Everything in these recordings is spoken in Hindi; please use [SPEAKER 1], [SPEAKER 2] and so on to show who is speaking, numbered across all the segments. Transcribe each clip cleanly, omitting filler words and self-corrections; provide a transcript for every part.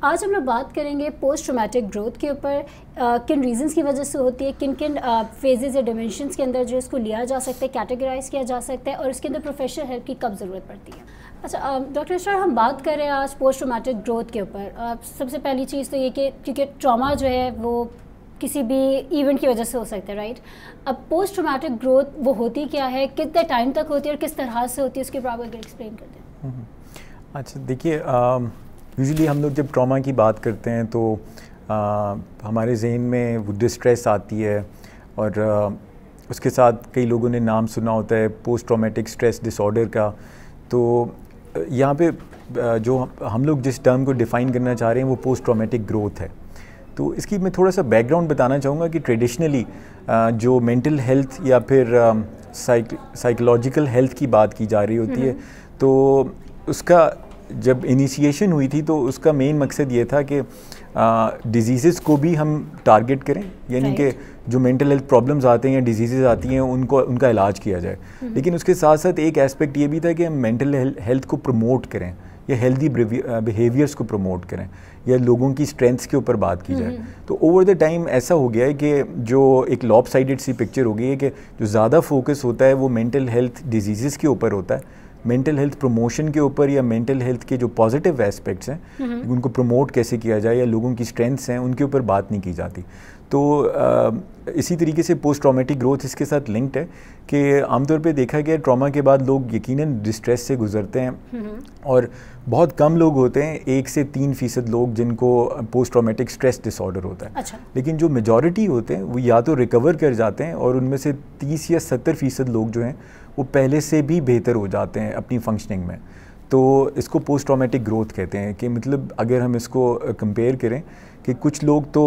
[SPEAKER 1] आज हम लोग बात करेंगे पोस्ट ट्रॉमेटिक ग्रोथ के ऊपर, किन रीजंस की वजह से होती है, किन किन फेजेस या डिमेंशंस के अंदर जो इसको लिया जा सकता है, कैटेगराइज किया जा सकता है और इसके अंदर प्रोफेशनल हेल्प की कब ज़रूरत पड़ती है। अच्छा डॉक्टर इसरार, हम बात कर रहे हैं आज पोस्ट ट्रॉमेटिक ग्रोथ के ऊपर। सबसे पहली चीज़ तो ये कि क्योंकि ट्रॉमा जो है वो किसी भी इवेंट की वजह से हो सकता है, राइट। अब पोस्ट ट्रॉमेटिक ग्रोथ वो होती क्या है, कितने टाइम तक होती है और किस तरह से होती है, उसके बारे में एक्सप्लेन कर दें।
[SPEAKER 2] अच्छा देखिए, यूजुअली हम लोग जब ट्रॉमा की बात करते हैं तो हमारे जहन में वो डिस्ट्रेस आती है और उसके साथ कई लोगों ने नाम सुना होता है पोस्ट ट्रॉमेटिक स्ट्रेस डिसऑर्डर का। तो यहाँ पे जो हम लोग जिस टर्म को डिफ़ाइन करना चाह रहे हैं वो पोस्ट ट्रॉमेटिक ग्रोथ है। तो इसकी मैं थोड़ा सा बैकग्राउंड बताना चाहूँगा कि ट्रेडिशनली जो मेंटल हेल्थ या फिर साइकोलॉजिकल हेल्थ की बात की जा रही होती है, तो उसका जब इनिशिएशन हुई थी तो उसका मेन मकसद ये था कि डिजीज़ को भी हम टारगेट करें, यानी कि जो मेंटल हेल्थ प्रॉब्लम्स आते हैं या डिजीज़ आती हैं उनका इलाज किया जाए। लेकिन उसके साथ साथ एक एस्पेक्ट ये भी था कि हम मेंटल हेल्थ को प्रमोट करें या हेल्दी बिहेवियर्स को प्रमोट करें या लोगों की स्ट्रेंथ्स के ऊपर बात की जाए। तो ओवर द टाइम ऐसा हो गया है कि जो एक लॉपसाइडेड सी पिक्चर हो गई है कि जो ज़्यादा फोकस होता है वो मेंटल हेल्थ डिजीज़ के ऊपर होता है, मेंटल हेल्थ प्रमोशन के ऊपर या मेंटल हेल्थ के जो पॉजिटिव एस्पेक्ट्स हैं उनको प्रमोट कैसे किया जाए या लोगों की स्ट्रेंथ्स हैं उनके ऊपर बात नहीं की जाती। तो इसी तरीके से पोस्ट ट्रॉमेटिक ग्रोथ इसके साथ लिंक्ड है कि आमतौर पे देखा गया ट्रॉमा के बाद लोग यकीनन डिस्ट्रेस से गुजरते हैं और बहुत कम लोग होते हैं, 1 से 3% लोग जिनको पोस्ट ट्रॉमेटिक स्ट्रेस डिसऑर्डर होता है। अच्छा। लेकिन जो मेजॉरिटी होते हैं वो या तो रिकवर कर जाते हैं और उनमें से 30 या 70% लोग जो हैं वो पहले से भी बेहतर हो जाते हैं अपनी फंक्शनिंग में। तो इसको पोस्ट ट्रॉमेटिक ग्रोथ कहते हैं कि मतलब अगर हम इसको कंपेयर करें कि कुछ लोग तो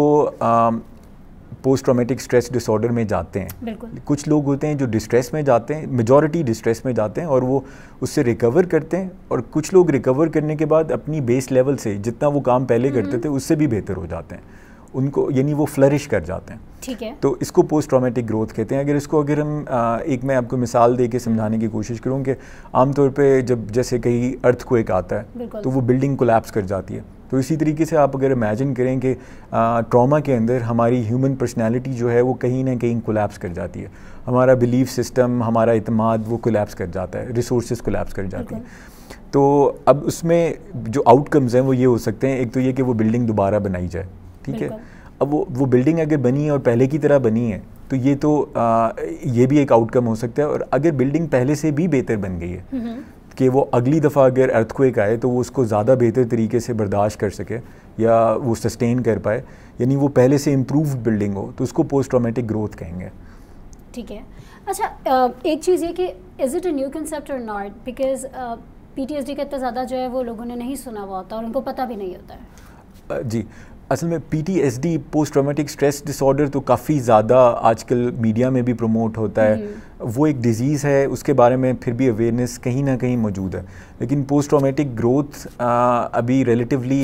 [SPEAKER 2] पोस्ट ट्रॉमेटिक स्ट्रेस डिसऑर्डर में जाते हैं, कुछ लोग होते हैं जो डिस्ट्रेस में जाते हैं, मेजॉरिटी डिस्ट्रेस में जाते हैं और वो उससे रिकवर करते हैं, और कुछ लोग रिकवर करने के बाद अपनी बेस लेवल से जितना वो काम पहले करते थे उससे भी बेहतर हो जाते हैं, उनको यानी वो फ्लरिश कर जाते हैं।
[SPEAKER 1] ठीक है। तो
[SPEAKER 2] इसको पोस्ट ट्रॉमेटिक ग्रोथ कहते हैं। अगर हम एक मैं आपको मिसाल दे के समझाने की कोशिश करूँ कि आमतौर पे जब जैसे कहीं अर्थक्वेक आता है तो वो बिल्डिंग कोलैप्स कर जाती है, तो इसी तरीके से आप अगर इमेजिन करें कि ट्रॉमा के अंदर हमारी ह्यूमन पर्सनैलिटी जो है वो कहीं ना कहीं कोलैप्स कर जाती है, हमारा बिलीफ सिस्टम, हमारा इत्मीनान वो कोलैप्स कर जाता है, रिसोर्सेज कोलैप्स कर जाती हैं। तो अब उसमें जो आउटकम्स हैं वो ये हो सकते हैं, एक तो ये कि वो बिल्डिंग दोबारा बनाई जाए, ठीक है। अब वो बिल्डिंग अगर बनी है और पहले की तरह बनी है तो ये भी एक आउटकम हो सकता है। और अगर बिल्डिंग पहले से भी बेहतर बन गई है कि वो अगली दफ़ा अगर अर्थक्वेक आए तो वो उसको ज़्यादा बेहतर तरीके से बर्दाश्त कर सके या वो सस्टेन कर पाए, यानी वो पहले से इम्प्रूव्ड बिल्डिंग हो, तो उसको पोस्ट ट्रॉमेटिक ग्रोथ कहेंगे।
[SPEAKER 1] ठीक है। अच्छा एक चीज़ ये कि is it a new concept और नॉट, बिकॉज PTSD का इतना ज़्यादा जो है वो लोगों ने नहीं सुना हुआ होता और उनको पता भी नहीं होता है।
[SPEAKER 2] जी, असल में PTSD post traumatic stress disorder तो काफ़ी ज़्यादा आजकल मीडिया में भी प्रमोट होता है, वो एक डिज़ीज़ है, उसके बारे में फिर भी अवेयरनेस कहीं ना कहीं मौजूद है। लेकिन पोस्ट ट्रॉमेटिक ग्रोथ अभी रिलेटिवली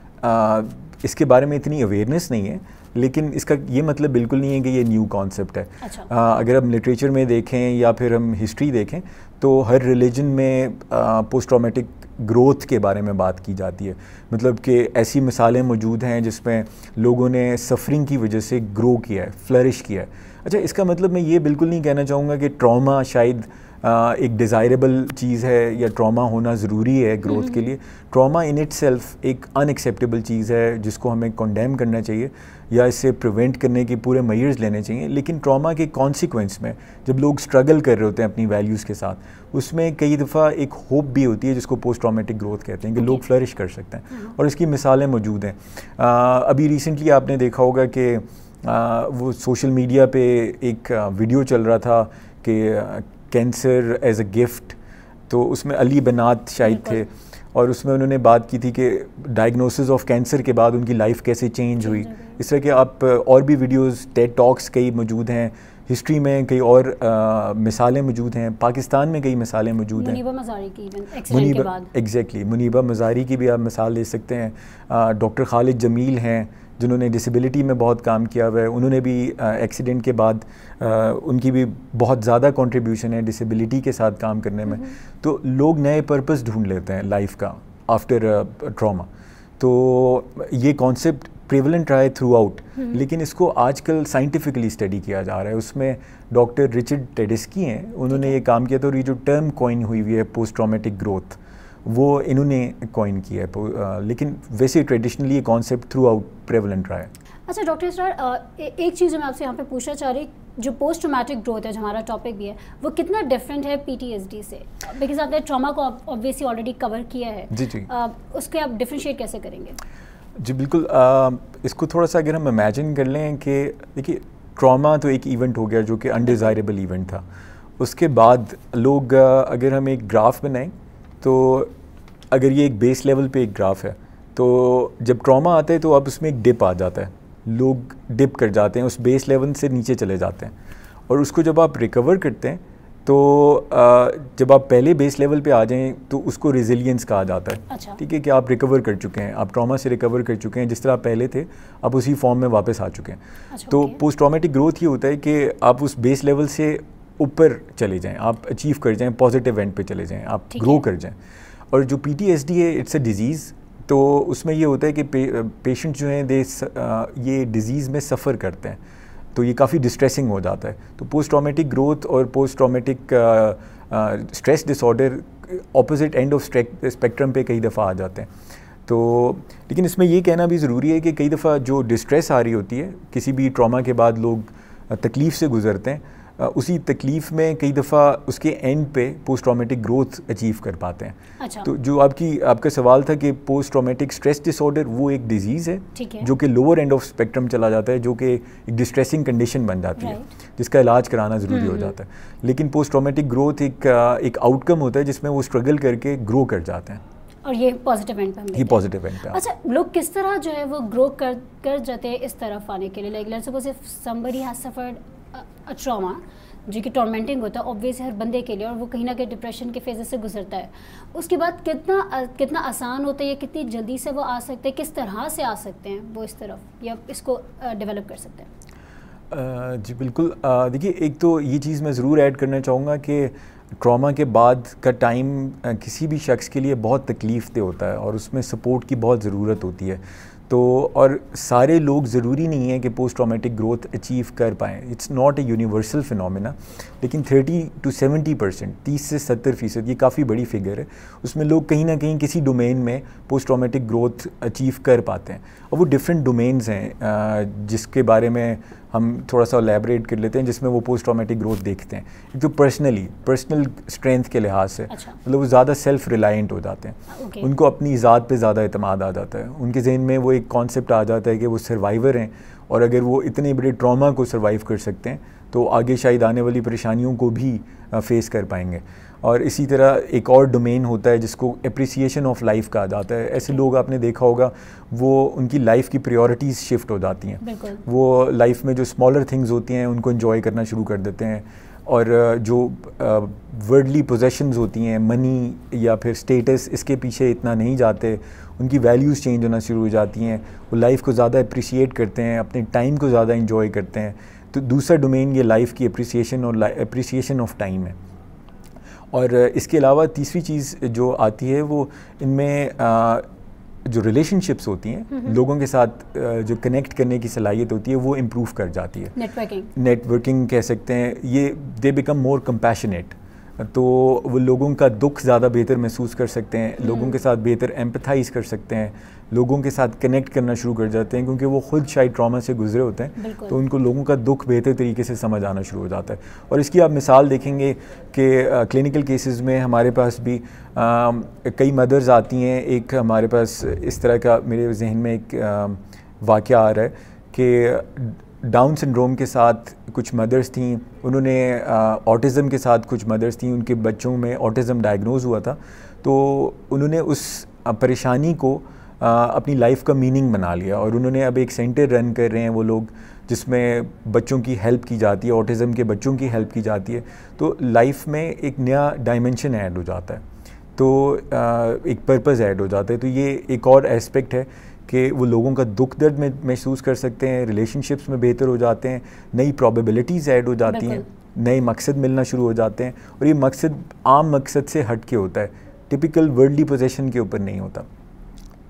[SPEAKER 2] इसके बारे में इतनी अवेयरनेस नहीं है, लेकिन इसका ये मतलब बिल्कुल नहीं है कि ये न्यू कॉन्सेप्ट है। अच्छा। अगर हम लिटरेचर में देखें या फिर हम हिस्ट्री देखें तो हर रिलीजन में पोस्ट ट्रॉमेटिक ग्रोथ के बारे में बात की जाती है, मतलब कि ऐसी मिसालें मौजूद हैं जिसमें लोगों ने सफरिंग की वजह से ग्रो किया है, फ्लरिश किया है। अच्छा, इसका मतलब मैं ये बिल्कुल नहीं कहना चाहूँगा कि ट्रॉमा शायद एक डिज़ायरेबल चीज़ है या ट्रॉमा होना ज़रूरी है ग्रोथ के लिए। ट्रॉमा इन इटसेल्फ एक अनएक्सेप्टेबल चीज़ है जिसको हमें कंडेम करना चाहिए या इससे प्रिवेंट करने के पूरे मेजर्स लेने चाहिए। लेकिन ट्रॉमा के कॉन्सिक्वेंस में जब लोग स्ट्रगल कर रहे होते हैं अपनी वैल्यूज़ के साथ, उसमें कई दफ़ा एक होप भी होती है जिसको पोस्ट ट्रॉमेटिक ग्रोथ कहते हैं कि लोग फ्लरिश कर सकते हैं, और इसकी मिसालें मौजूद हैं। अभी रिसेंटली आपने देखा होगा कि वो सोशल मीडिया पे एक वीडियो चल रहा था कि कैंसर एज अ गिफ्ट, तो उसमें अली बनात शायद थे और उसमें उन्होंने बात की थी कि डायग्नोसिस ऑफ कैंसर के बाद उनकी लाइफ कैसे चेंज हुई। इस तरह के आप और भी वीडियोस, टेड टॉक्स कई मौजूद हैं, हिस्ट्री में कई और मिसालें मौजूद हैं, पाकिस्तान में कई मिसालें मौजूद हैं।
[SPEAKER 1] मुनीबा मज़ारी की एक्सीडेंट के बाद,
[SPEAKER 2] एग्जैक्टली, मुनीबा मज़ारी की भी आप मिसाल ले सकते हैं। डॉक्टर खालिद जमील हैं जिन्होंने डिसेबिलिटी में बहुत काम किया हुआ है, उन्होंने भी एक्सीडेंट के बाद उनकी भी बहुत ज़्यादा कंट्रीब्यूशन है डिसेबिलिटी के साथ काम करने में। तो लोग नए पर्पस ढूंढ लेते हैं लाइफ का आफ्टर ट्रॉमा। तो ये कॉन्सेप्ट प्रेवलेंट रहा है थ्रू आउट, लेकिन इसको आजकल साइंटिफिकली स्टडी किया जा रहा है। उसमें डॉक्टर रिचर्ड टेडेस्की हैं, उन्होंने ये काम किया था, और ये जो टर्म कॉइन हुई हुई है पोस्ट ट्रॉमेटिक ग्रोथ, वो इन्होंने कॉइन किया है, लेकिन वैसे ट्रेडिशनली ये कॉन्सेप्ट थ्रू आउट प्रेवलेंट रहा है।
[SPEAKER 1] अच्छा डॉक्टर इसरार, एक चीज़ मैं आपसे यहाँ पे पूछना चाह रही, जो पोस्ट ट्रॉमेटिक ग्रोथ है, जो हमारा टॉपिक भी है, वो कितना डिफरेंट है पीटीएसडी से? बिकॉज आपने ट्रॉमा को ऑब्वियसली ऑलरेडी कवर किया है।
[SPEAKER 2] जी जी।
[SPEAKER 1] उसके आप डिफ्रेंशिएट कैसे करेंगे?
[SPEAKER 2] जी बिल्कुल, इसको थोड़ा सा अगर हम इमेजिन कर लें कि देखिए, ट्रॉमा तो एक इवेंट हो गया जो कि अनडिज़ायरेबल इवेंट था। उसके बाद लोग, अगर हम एक ग्राफ बनाएं, तो अगर ये एक बेस लेवल पे एक ग्राफ है, तो जब ट्रॉमा आता है तो अब उसमें एक डिप आ जाता है, लोग डिप कर जाते हैं, उस बेस लेवल से नीचे चले जाते हैं, और उसको जब आप रिकवर करते हैं तो जब आप पहले बेस लेवल पे आ जाएं तो उसको रेजिलियंस कहा जाता है।
[SPEAKER 1] अच्छा।
[SPEAKER 2] ठीक है, कि आप रिकवर कर चुके हैं, आप ट्रॉमा से रिकवर कर चुके हैं, जिस तरह आप पहले थे आप उसी फॉर्म में वापस आ चुके हैं।
[SPEAKER 1] अच्छा,
[SPEAKER 2] तो पोस्ट ट्रॉमेटिक ग्रोथ ये होता है कि आप उस बेस लेवल से ऊपर चले जाएँ, आप अचीव कर जाएँ, पॉजिटिव एंड पे चले जाएँ, आप ग्रो कर जाएँ। और जो PTSD है, इट्स अ डिज़ीज़, तो उसमें ये होता है कि पेशेंट जो हैं ये डिज़ीज़ में सफ़र करते हैं, तो ये काफ़ी डिस्ट्रेसिंग हो जाता है। तो पोस्ट ट्रॉमेटिक ग्रोथ और post traumatic stress disorder opposite end of spectrum पे कई दफ़ा आ जाते हैं। तो लेकिन इसमें ये कहना भी ज़रूरी है कि कई दफ़ा जो डिस्ट्रेस आ रही होती है, किसी भी ट्रॉमा के बाद लोग तकलीफ़ से गुज़रते हैं, उसी तकलीफ़ में कई दफ़ा उसके एंड पे पोस्ट ट्रॉमेटिक ग्रोथ अचीव कर पाते हैं।
[SPEAKER 1] अच्छा।
[SPEAKER 2] तो जो आपका सवाल था कि पोस्ट ट्रॉमेटिक स्ट्रेस डिसऑर्डर, वो एक डिज़ीज़ है, जो कि लोअर एंड ऑफ स्पेक्ट्रम चला जाता है, जो कि एक डिस्ट्रेसिंग कंडीशन बन जाती है, जिसका इलाज कराना ज़रूरी हो जाता है। लेकिन पोस्ट ट्रॉमेटिक ग्रोथ एक आउटकम होता है जिसमें वो स्ट्रगल करके ग्रो कर जाते हैं,
[SPEAKER 1] और ये पॉजिटिव एंड पे,
[SPEAKER 2] ये पॉजिटिव एंड पे।
[SPEAKER 1] अच्छा, लोग किस तरह जो है वो ग्रो कर जाते हैं इस तरफ आने के लिए? Like let's suppose if somebody has suffered a trauma जो कि टॉर्मेंटिंग होता है ऑब्वियसली हर बंदे के लिए, और वो कहीं ना कहीं डिप्रेशन के फेजेस से गुजरता है, उसके बाद कितना आसान होता है, या कितनी जल्दी से वो आ सकते हैं, किस तरह से आ सकते हैं वो इस तरफ, या इसको डेवलप कर सकते हैं?
[SPEAKER 2] जी बिल्कुल, देखिए, एक तो ये चीज़ मैं ज़रूर ऐड करना चाहूँगा कि ट्रॉमा के बाद का टाइम किसी भी शख्स के लिए बहुत तकलीफ़ दे होता है, और उसमें सपोर्ट की बहुत ज़रूरत होती है। तो और सारे लोग ज़रूरी नहीं है कि पोस्ट ट्रॉमेटिक ग्रोथ अचीव कर पाएँ, it's not a universal phenomena, लेकिन 30 to 70%, 30 से 70%, ये काफ़ी बड़ी फिगर है, उसमें लोग कहीं ना कहीं किसी डोमेन में पोस्ट ट्रॉमेटिक ग्रोथ अचीव कर पाते हैं। और वो डिफरेंट डोमेन्स हैं जिसके बारे में हम थोड़ा सा एलैबोरेट कर लेते हैं, जिसमें वो पोस्ट ट्रॉमेटिक ग्रोथ देखते हैं। एक तो पर्सनल स्ट्रेंथ के लिहाज से,
[SPEAKER 1] अच्छा।
[SPEAKER 2] मतलब वो ज़्यादा सेल्फ रिलायंट हो जाते हैं, उनको अपनी ज़ात पे ज़्यादा एतमाद आ जाता है, उनके जहन में वो एक कॉन्सेप्ट आ जाता है कि वो सर्वाइवर हैं, और अगर वो इतने बड़े ट्रॉमा को सर्वाइव कर सकते हैं तो आगे शायद आने वाली परेशानियों को भी फेस कर पाएंगे। और इसी तरह एक और डोमेन होता है जिसको एप्रिसिएशन ऑफ लाइफ कहा जाता है। ऐसे लोग आपने देखा होगा, वो उनकी लाइफ की प्रायोरिटीज़ शिफ्ट हो जाती हैं, वो लाइफ में जो स्मॉलर थिंग्स होती हैं उनको एंजॉय करना शुरू कर देते हैं, और जो वर्ल्डली पोजेशंस होती हैं, मनी या फिर स्टेटस, इसके पीछे इतना नहीं जाते, उनकी वैल्यूज़ चेंज होना शुरू हो जाती हैं, वो लाइफ को ज़्यादा अप्रिशिएट करते हैं, अपने टाइम को ज़्यादा एंजॉय करते हैं। तो दूसरा डोमेन ये लाइफ की अप्रिसिएशन और अप्रिसिएशन ऑफ टाइम है। और इसके अलावा तीसरी चीज़ जो आती है वो इनमें जो रिलेशनशिप्स होती हैं, लोगों के साथ जो कनेक्ट करने की सलाहियत होती है, वो इम्प्रूव कर जाती है। नेटवर्किंग कह सकते हैं, ये दे बिकम मोर कंपैशनेट, तो वो लोगों का दुख ज़्यादा बेहतर महसूस कर सकते हैं, लोगों के साथ बेहतर एम्पथाइज़ कर सकते हैं, लोगों के साथ कनेक्ट करना शुरू कर जाते हैं, क्योंकि वो खुद शायद ट्रॉमा से गुजरे होते हैं, तो उनको लोगों का दुख बेहतर तरीके से समझ आना शुरू हो जाता है। और इसकी आप मिसाल देखेंगे कि क्लिनिकल केसेस में हमारे पास भी कई मदर्स आती हैं। एक हमारे पास इस तरह का मेरे जहन में एक वाक़या आ रहा है कि डाउन सिंड्रोम के साथ कुछ मदर्स थीं, उन्होंने ऑटिज़म के साथ कुछ मदर्स थीं, उनके बच्चों में ऑटिज़म डायग्नोज़ हुआ था, तो उन्होंने उस परेशानी को अपनी लाइफ का मीनिंग बना लिया, और उन्होंने अब एक सेंटर रन कर रहे हैं वो लोग, जिसमें बच्चों की हेल्प की जाती है, ऑटिज़म के बच्चों की हेल्प की जाती है। तो लाइफ में एक नया डायमेंशन ऐड हो जाता है, तो एक पर्पज़ ऐड हो जाता है। तो ये एक और एस्पेक्ट है कि वो लोगों का दुख दर्द में महसूस कर सकते हैं, रिलेशनशिप्स में बेहतर हो जाते हैं, नई प्रॉबेबिलिटीज़ ऐड हो जाती हैं, नए मकसद मिलना शुरू हो जाते हैं, और ये मकसद आम मकसद से हट के होता है, टिपिकल वर्ल्डली पोजीशन के ऊपर नहीं होता।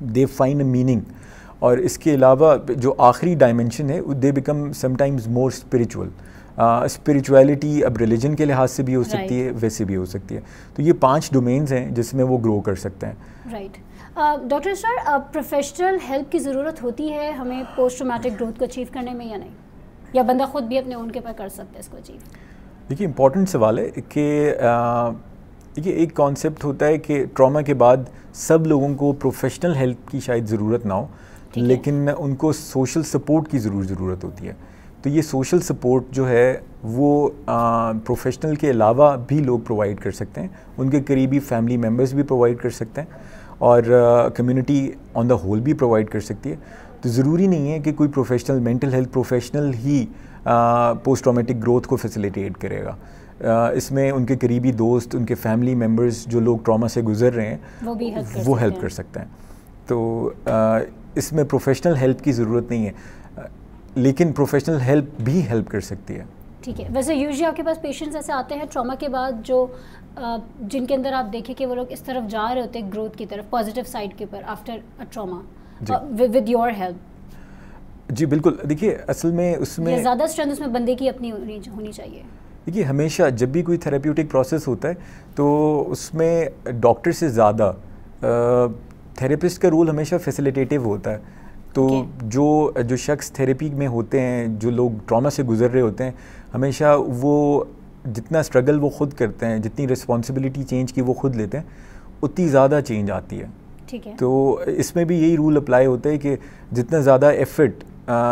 [SPEAKER 2] They find a meaning. और इसके अलावा जो आखिरी डायमेंशन है they become sometimes more spiritual. Spirituality अब रिलीजन के लिहाज से भी हो सकती है, वैसे भी हो सकती है। तो ये 5 डोमेन्स हैं जिसमें वो ग्रो कर सकते हैं।
[SPEAKER 1] Right. Doctor Israr, professional help की ज़रूरत होती है हमें पोस्ट ट्रॉमेटिक ग्रोथ को अचीव करने में या नहीं, या बंदा खुद भी अपने उनके पर कर सकता है इसको अचीव? देखिए
[SPEAKER 2] इंपॉर्टेंट सवाल है कि देखिए एक कॉन्सेप्ट होता है कि ट्रॉमा के बाद सब लोगों को प्रोफेशनल हेल्प की शायद ज़रूरत ना हो, लेकिन उनको सोशल सपोर्ट की ज़रूरत होती है। तो ये सोशल सपोर्ट जो है वो प्रोफेशनल के अलावा भी लोग प्रोवाइड कर सकते हैं, उनके करीबी फैमिली मेम्बर्स भी प्रोवाइड कर सकते हैं और कम्युनिटी ऑन द होल भी प्रोवाइड कर सकती है। तो ज़रूरी नहीं है कि कोई प्रोफेशनल मेंटल हेल्थ प्रोफेशनल ही पोस्ट ट्रॉमेटिक ग्रोथ को फैसिलिटेट करेगा। इसमें उनके करीबी दोस्त, उनके फैमिली मेम्बर्स जो लोग ट्रॉमा से गुजर रहे हैं वो हेल्प कर सकते हैं। तो इसमें प्रोफेशनल हेल्प की ज़रूरत नहीं है, लेकिन प्रोफेशनल हेल्प भी हेल्प कर सकती है।
[SPEAKER 1] ठीक है। वैसे यूजुअली आपके पास पेशेंट्स ऐसे आते हैं ट्रॉमा के बाद जो जिनके अंदर आप देखें कि वो लोग इस तरफ जा रहे होते हैं ग्रोथ की तरफ, पॉजिटिव साइड के ऊपर after a trauma with your help?
[SPEAKER 2] जी बिल्कुल। देखिए असल में उसमें
[SPEAKER 1] ज़्यादा स्ट्रेंथ उसमें बंदे की अपनी होनी चाहिए।
[SPEAKER 2] देखिए हमेशा जब भी कोई थेरेप्यूटिक प्रोसेस होता है तो उसमें डॉक्टर से ज़्यादा थेरेपिस्ट का रोल हमेशा फैसिलिटेटिव होता है। तो जो शख्स थेरेपी में होते हैं, जो लोग ट्रॉमा से गुजर रहे होते हैं, हमेशा वो जितना स्ट्रगल वो खुद करते हैं, जितनी रिस्पॉन्सिबिलिटी चेंज की वो खुद लेते हैं, उतनी ज़्यादा चेंज आती है।
[SPEAKER 1] ठीक है।
[SPEAKER 2] तो इसमें भी यही रूल अप्लाई होता है कि जितना ज़्यादा एफर्ट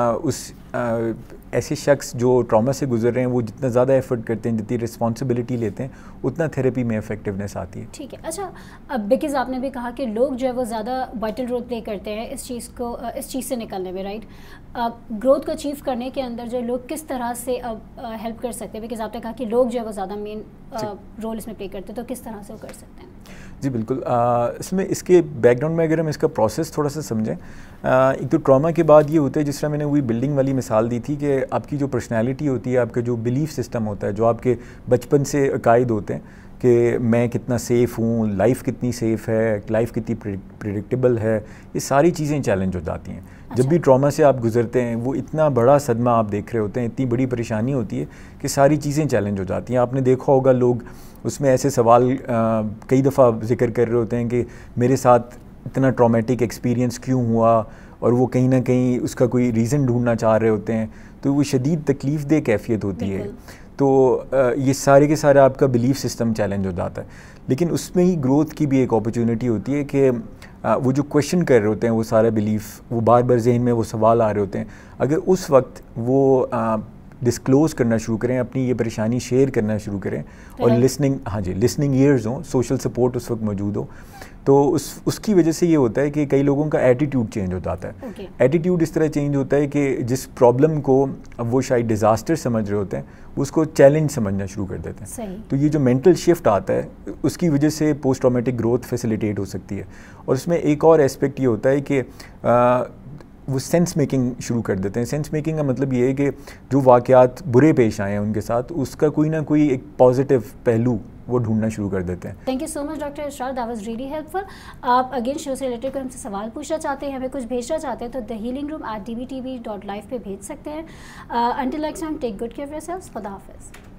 [SPEAKER 2] ऐसे शख्स जो ट्रॉमा से गुजर रहे हैं वो जितना ज़्यादा एफर्ट करते हैं, जितनी रिस्पॉन्सिबिलिटी लेते हैं, उतना थेरेपी में इफेक्टिवनेस आती है।
[SPEAKER 1] ठीक है। अच्छा, अब बिकॉज आपने भी कहा कि लोग जो है वो ज़्यादा वाइटल रोल प्ले करते हैं इस चीज़ से निकलने में, राइट? ग्रोथ को अचीव करने के अंदर जो लोग किस तरह से अब हेल्प कर सकते हैं? बिकॉज आपने कहा कि लोग जो है वो ज़्यादा मेन रोल इसमें प्ले करते हैं, तो किस तरह से वो कर सकते हैं?
[SPEAKER 2] जी बिल्कुल। इसमें इसके बैकग्राउंड में अगर हम इसका प्रोसेस थोड़ा सा समझें, एक तो ट्रॉमा के बाद ये होता है, जिस तरह मैंने वही बिल्डिंग वाली मिसाल दी थी, कि आपकी जो पर्सनैलिटी होती है, आपका जो बिलीफ सिस्टम होता है, जो आपके बचपन से अकायद होते हैं कि मैं कितना सेफ़ हूँ, लाइफ कितनी सेफ़ है, लाइफ कितनी प्रिडिक्टेबल है, ये सारी चीज़ें चैलेंज हो जाती हैं। जब भी ट्रॉमा से आप गुजरते हैं, वो इतना बड़ा सदमा आप देख रहे होते हैं, इतनी बड़ी परेशानी होती है कि सारी चीज़ें चैलेंज हो जाती हैं। आपने देखा होगा लोग उसमें ऐसे सवाल कई दफ़ा जिक्र कर रहे होते हैं कि मेरे साथ इतना ट्रॉमेटिक एक्सपीरियंस क्यों हुआ, और वो कहीं ना कहीं उसका कोई रीज़न ढूंढना चाह रहे होते हैं। तो वो शदीद तकलीफ़ दे कैफियत होती है। तो ये सारे के सारे आपका बिलीफ सिस्टम चैलेंज हो जाता है। लेकिन उसमें ही ग्रोथ की भी एक अपॉर्चुनिटी होती है कि वो जो क्वेश्चन कर रहे होते हैं, वो सारा बिलीफ, वो बार बार जहन में वो सवाल आ रहे होते हैं, अगर उस वक्त वो डिस्क्लोज़ करना शुरू करें, अपनी ये परेशानी शेयर करना शुरू करें, और लिसनिंग ईयर्स हों, सोशल सपोर्ट उस वक्त मौजूद हो, तो उसकी वजह से ये होता है कि कई लोगों का एटीट्यूड चेंज हो जाता है। एटीट्यूड इस तरह चेंज होता है कि जिस प्रॉब्लम को अब वो शायद डिज़ास्टर समझ रहे होते हैं, उसको चैलेंज समझना शुरू कर देते हैं। तो ये जो मेंटल शिफ्ट आता है, उसकी वजह से पोस्ट ट्रॉमेटिक ग्रोथ फैसिलिटेट हो सकती है। और उसमें एक और एस्पेक्ट ये होता है कि वो सेंस मेकिंग शुरू कर देते हैं। सेंस मेकिंग का मतलब ये है कि जो वाक़यात बुरे पेश आए हैं उनके साथ, उसका कोई ना कोई एक पॉजिटिव पहलू वो ढूंढना शुरू कर देते हैं।
[SPEAKER 1] Thank you so much doctor Israr, that was really helpful. आप अगेन शो से रिलेटेड कोई हमसे सवाल पूछना चाहते हैं, हमें कुछ भेजना चाहते हैं, तो thehealingroom@dbtv.live पे भेज सकते हैं। Until next time, take good care of yourselves. खुदा हाफिज़।